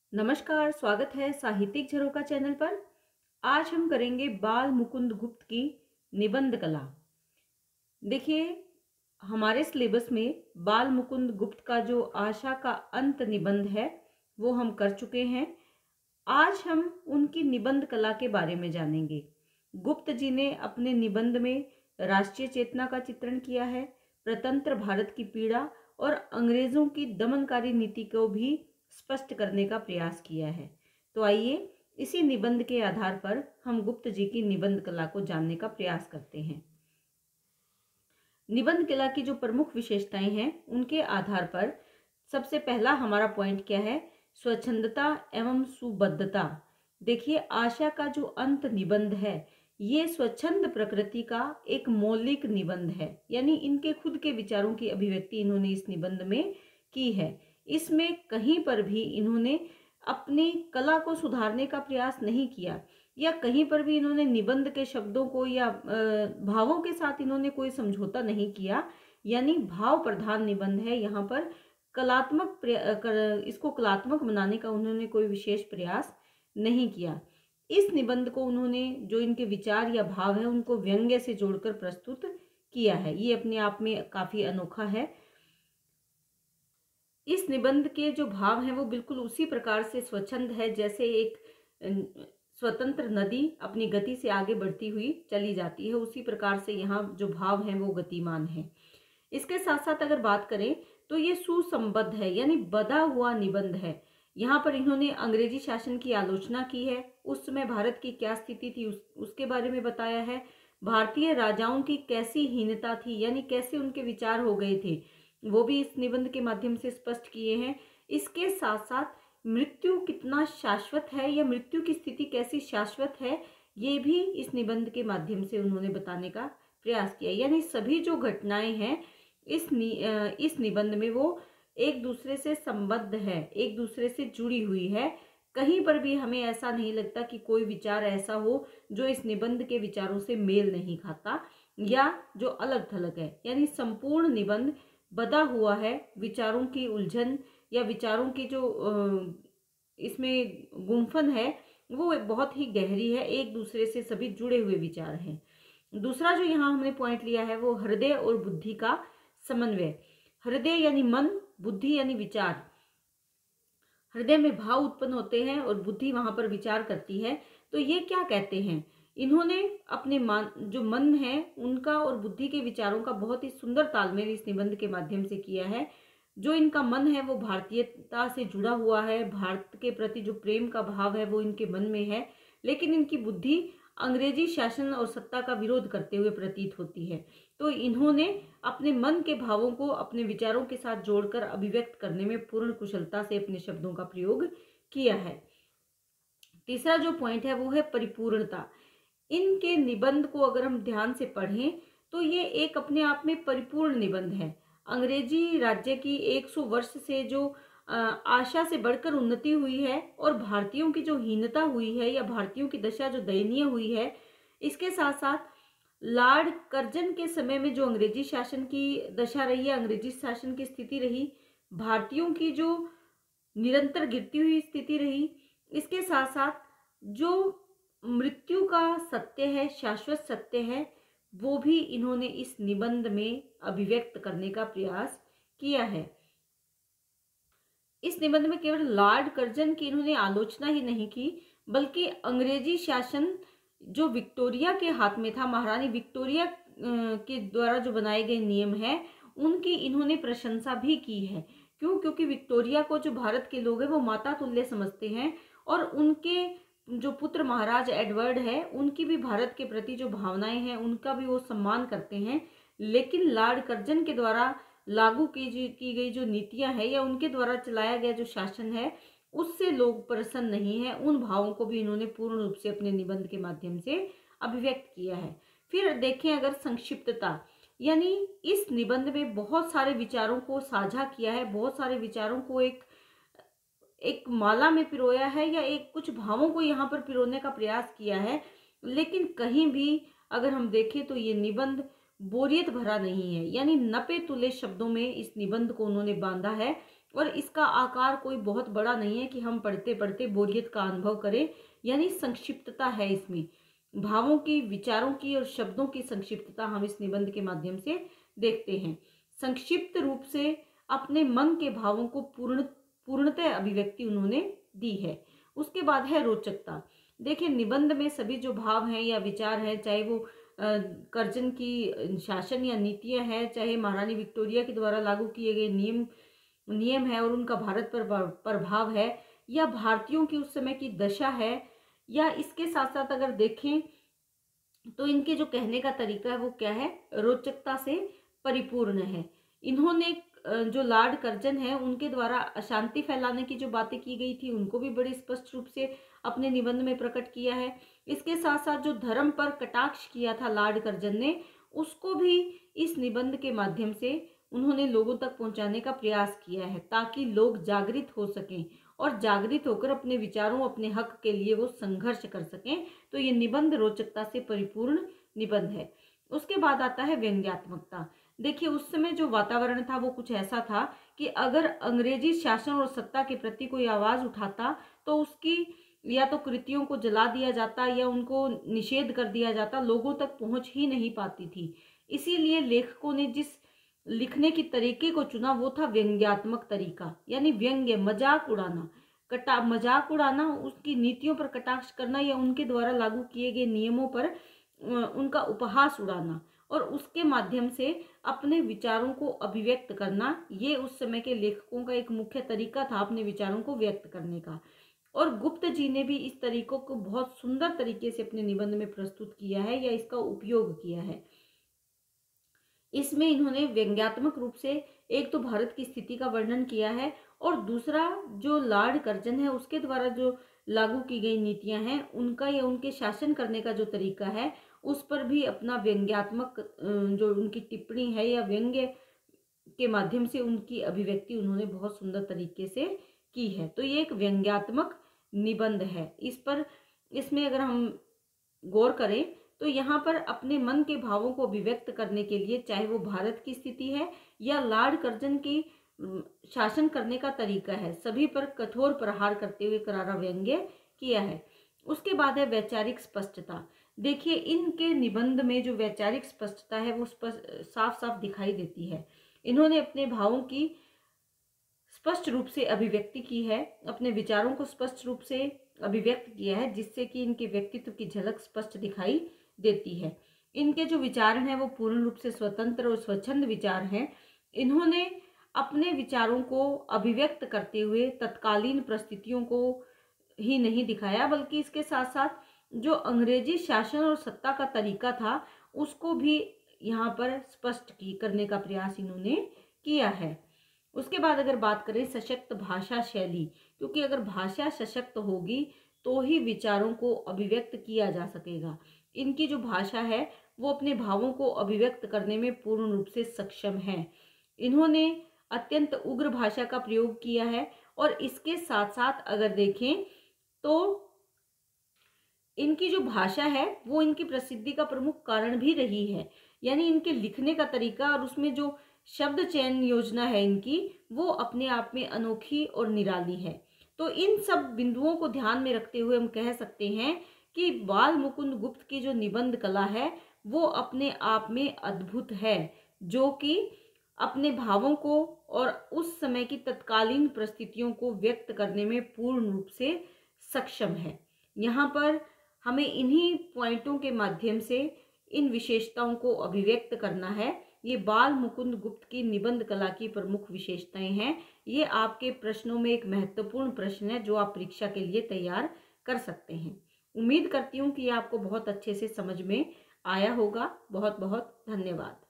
नमस्कार, स्वागत है साहित्यिक झरोखा चैनल पर। आज हम करेंगे बाल मुकुंद गुप्त की निबंध कला। देखिए, हमारे सिलेबस में बाल मुकुंद गुप्त का जो आशा का अंत निबंध है वो हम कर चुके हैं। आज हम उनकी निबंध कला के बारे में जानेंगे। गुप्त जी ने अपने निबंध में राष्ट्रीय चेतना का चित्रण किया है, प्रतंत्र भारत की पीड़ा और अंग्रेजों की दमनकारी नीति को भी स्पष्ट करने का प्रयास किया है। तो आइए इसी निबंध के आधार पर हम गुप्त जी की निबंध कला को जानने का प्रयास करते हैं। निबंध कला की जो प्रमुख विशेषताएं हैं उनके आधार पर सबसे पहला हमारा पॉइंट क्या है? स्वच्छंदता एवं सुबद्धता। देखिए, आशा का जो अंत निबंध है ये स्वच्छंद प्रकृति का एक मौलिक निबंध है, यानी इनके खुद के विचारों की अभिव्यक्ति इन्होंने इस निबंध में की है। इसमें कहीं पर भी इन्होंने अपनी कला को सुधारने का प्रयास नहीं किया या कहीं पर भी इन्होंने निबंध के शब्दों को या भावों के साथ इन्होंने कोई समझौता नहीं किया, यानी भाव प्रधान निबंध है। यहाँ पर इसको कलात्मक बनाने का उन्होंने कोई विशेष प्रयास नहीं किया। इस निबंध को उन्होंने जो इनके विचार या भाव है उनको व्यंग्य से जोड़कर प्रस्तुत किया है। ये अपने आप में काफी अनोखा है। इस निबंध के जो भाव हैं वो बिल्कुल उसी प्रकार से स्वच्छंद है जैसे एक स्वतंत्र नदी अपनी गति से आगे बढ़ती हुई चली जाती है, उसी प्रकार से यहाँ जो भाव हैं वो गतिमान है। इसके साथ साथ अगर बात करें तो ये सुसंबद्ध है, यानी बधा हुआ निबंध है। यहाँ पर इन्होंने अंग्रेजी शासन की आलोचना की है, उस समय भारत की क्या स्थिति थी उसके बारे में बताया है। भारतीय राजाओं की कैसी हीनता थी, यानी कैसे उनके विचार हो गए थे, वो भी इस निबंध के माध्यम से स्पष्ट किए हैं। इसके साथ साथ मृत्यु कितना शाश्वत है या मृत्यु की स्थिति कैसी शाश्वत है, ये भी इस निबंध के माध्यम से उन्होंने बताने का प्रयास किया। यानी सभी जो घटनाएं हैं इस निबंध में वो एक दूसरे से संबद्ध है, एक दूसरे से जुड़ी हुई है। कहीं पर भी हमें ऐसा नहीं लगता कि कोई विचार ऐसा हो जो इस निबंध के विचारों से मेल नहीं खाता या जो अलग थलग है। यानी संपूर्ण निबंध बधा हुआ है, विचारों की उलझन या विचारों की जो इसमें गुंफन है वो बहुत ही गहरी है, एक दूसरे से सभी जुड़े हुए विचार हैं। दूसरा जो यहाँ हमने पॉइंट लिया है वो हृदय और बुद्धि का समन्वय। हृदय यानी मन, बुद्धि यानी विचार। हृदय में भाव उत्पन्न होते हैं और बुद्धि वहां पर विचार करती है। तो ये क्या कहते हैं? इन्होंने अपने जो मन है उनका और बुद्धि के विचारों का बहुत ही सुंदर तालमेल इस निबंध के माध्यम से किया है। जो इनका मन है वो भारतीयता से जुड़ा हुआ है, भारत के प्रति जो प्रेम का भाव है वो इनके मन में है, लेकिन इनकी बुद्धि अंग्रेजी शासन और सत्ता का विरोध करते हुए प्रतीत होती है। तो इन्होंने अपने मन के भावों को अपने विचारों के साथ जोड़कर अभिव्यक्त करने में पूर्ण कुशलता से अपने शब्दों का प्रयोग किया है। तीसरा जो पॉइंट है वो है परिपूर्णता। इनके निबंध को अगर हम ध्यान से पढ़ें तो ये एक अपने आप में परिपूर्ण निबंध है। अंग्रेजी राज्य की 100 वर्ष से जो आशा से बढ़कर उन्नति हुई है और भारतीयों की जो हीनता हुई है या भारतीयों की दशा जो दयनीय हुई है, इसके साथ साथ लॉर्ड कर्जन के समय में जो अंग्रेजी शासन की दशा रही है, अंग्रेजी शासन की स्थिति रही, भारतीयों की जो निरंतर गिरती हुई स्थिति रही, इसके साथ साथ जो मृत्यु का सत्य है, शाश्वत सत्य है, वो भी इन्होंने इस निबंध में अभिव्यक्त करने का प्रयास किया है। इस निबंध में केवल लॉर्ड कर्जन की इन्होंने आलोचना ही नहीं की, बल्कि अंग्रेजी शासन जो विक्टोरिया के हाथ में था, महारानी विक्टोरिया के द्वारा जो बनाए गए नियम है उनकी इन्होंने प्रशंसा भी की है। क्यों? क्योंकि विक्टोरिया को जो भारत के लोग हैं वो माता तुल्य समझते हैं और उनके जो पुत्र महाराज एडवर्ड है उनकी भी भारत के प्रति जो भावनाएं हैं उनका भी वो सम्मान करते हैं। लेकिन लॉर्ड कर्जन के द्वारा लागू की गई जो नीतियां हैं या उनके द्वारा चलाया गया जो शासन है उससे लोग प्रसन्न नहीं है। उन भावों को भी इन्होंने पूर्ण रूप से अपने निबंध के माध्यम से अभिव्यक्त किया है। फिर देखें अगर संक्षिप्तता, यानी इस निबंध में बहुत सारे विचारों को साझा किया है, बहुत सारे विचारों को एक एक माला में पिरोया है या एक कुछ भावों को यहाँ पर पिरोने का प्रयास किया है। लेकिन कहीं भी अगर हम देखें तो ये निबंध बोरियत भरा नहीं है, यानी नपे तुले शब्दों में इस निबंध को उन्होंने बांधा है और इसका आकार कोई बहुत बड़ा नहीं है कि हम पढ़ते पढ़ते बोरियत का अनुभव करें, यानी संक्षिप्तता है इसमें। भावों की, विचारों की और शब्दों की संक्षिप्तता हम इस निबंध के माध्यम से देखते हैं। संक्षिप्त रूप से अपने मन के भावों को पूर्णतः अभिव्यक्ति उन्होंने दी है। उसके बाद है रोचकता। देखिए, निबंध में सभी जो भाव हैं या विचार हैं, चाहे वो कर्जन की शासन या नीतियां हैं, चाहे महारानी विक्टोरिया के द्वारा लागू किए गए नियम है और उनका भारत पर प्रभाव है, या भारतीयों की उस समय की दशा है, या इसके साथ साथ अगर देखें तो इनके जो कहने का तरीका है वो क्या है, रोचकता से परिपूर्ण है। इन्होंने जो लॉर्ड कर्जन है उनके द्वारा अशांति फैलाने की जो बातें की गई थी उनको भी बड़े स्पष्ट रूप से अपने निबंध में प्रकट किया है। इसके साथ साथ जो धर्म पर कटाक्ष किया था लॉर्ड कर्जन ने, उसको भी इस निबंध के माध्यम से उन्होंने लोगों तक पहुंचाने का प्रयास किया है, ताकि लोग जागृत हो सकें और जागृत होकर अपने विचारों, अपने हक के लिए वो संघर्ष कर सकें। तो ये निबंध रोचकता से परिपूर्ण निबंध है। उसके बाद आता है व्यंग्यात्मकता। देखिए, उस समय जो वातावरण था वो कुछ ऐसा था कि अगर अंग्रेजी शासन और सत्ता के प्रति कोई आवाज उठाता तो उसकी या तो कृतियों को जला दिया जाता या उनको निषेध कर दिया जाता, लोगों तक पहुंच ही नहीं पाती थी। इसीलिए लेखकों ने जिस लिखने की तरीके को चुना वो था व्यंग्यात्मक तरीका, यानी व्यंग्य, मजाक उड़ाना, मजाक उड़ाना, उसकी नीतियों पर कटाक्ष करना या उनके द्वारा लागू किए गए नियमों पर उनका उपहास उड़ाना और उसके माध्यम से अपने विचारों को अभिव्यक्त करना। ये उस समय के लेखकों का एक मुख्य तरीका था अपने विचारों को व्यक्त करने का। और गुप्त जी ने भी इस तरीकों को बहुत सुंदर तरीके से अपने निबंध में प्रस्तुत किया है या इसका उपयोग किया है। इसमें इन्होंने व्यंग्यात्मक रूप से एक तो भारत की स्थिति का वर्णन किया है और दूसरा जो लॉर्ड कर्जन है उसके द्वारा जो लागू की गई नीतियां हैं उनका या उनके शासन करने का जो तरीका है उस पर भी अपना व्यंग्यात्मक जो उनकी टिप्पणी है या व्यंग्य के माध्यम से उनकी अभिव्यक्ति उन्होंने बहुत सुंदर तरीके से की है। तो ये एक व्यंग्यात्मक निबंध है। इसमें अगर हम गौर करें तो यहाँ पर अपने मन के भावों को अभिव्यक्त करने के लिए, चाहे वो भारत की स्थिति है या लॉर्ड कर्जन की शासन करने का तरीका है, सभी पर कठोर प्रहार करते हुए करारा व्यंग्य किया है। उसके बाद है वैचारिक स्पष्टता। देखिए, इनके निबंध में जो वैचारिक स्पष्टता है वो साफ साफ दिखाई देती है। इन्होंने अपने भावों की स्पष्ट रूप से अभिव्यक्ति की है, अपने विचारों को स्पष्ट रूप से अभिव्यक्त किया है, जिससे कि इनके व्यक्तित्व की झलक स्पष्ट दिखाई देती है। इनके जो विचार हैं वो पूर्ण रूप से स्वतंत्र और स्वच्छंद विचार हैं। इन्होंने अपने विचारों को अभिव्यक्त करते हुए तत्कालीन परिस्थितियों को ही नहीं दिखाया, बल्कि इसके साथ साथ जो अंग्रेजी शासन और सत्ता का तरीका था उसको भी यहाँ पर स्पष्ट करने का प्रयास इन्होंने किया है। उसके बाद अगर बात करें सशक्त भाषा शैली, क्योंकि अगर भाषा सशक्त होगी तो ही विचारों को अभिव्यक्त किया जा सकेगा। इनकी जो भाषा है वो अपने भावों को अभिव्यक्त करने में पूर्ण रूप से सक्षम है। इन्होंने अत्यंत उग्र भाषा का प्रयोग किया है और इसके साथ साथ अगर देखें तो इनकी जो भाषा है वो इनकी प्रसिद्धि का प्रमुख कारण भी रही है। यानी इनके लिखने का तरीका और उसमें जो शब्द चयन योजना है इनकी, वो अपने आप में अनोखी और निराली है। तो इन सब बिंदुओं को ध्यान में रखते हुए हम कह सकते हैं कि बाल मुकुंद गुप्त की जो निबंध कला है वो अपने आप में अद्भुत है, जो कि अपने भावों को और उस समय की तत्कालीन परिस्थितियों को व्यक्त करने में पूर्ण रूप से सक्षम है। यहाँ पर हमें इन्हीं पॉइंटों के माध्यम से इन विशेषताओं को अभिव्यक्त करना है। ये बाल मुकुंद गुप्त की निबंध कला की प्रमुख विशेषताएं हैं। ये आपके प्रश्नों में एक महत्वपूर्ण प्रश्न है जो आप परीक्षा के लिए तैयार कर सकते हैं। उम्मीद करती हूँ कि आपको बहुत अच्छे से समझ में आया होगा। बहुत बहुत धन्यवाद।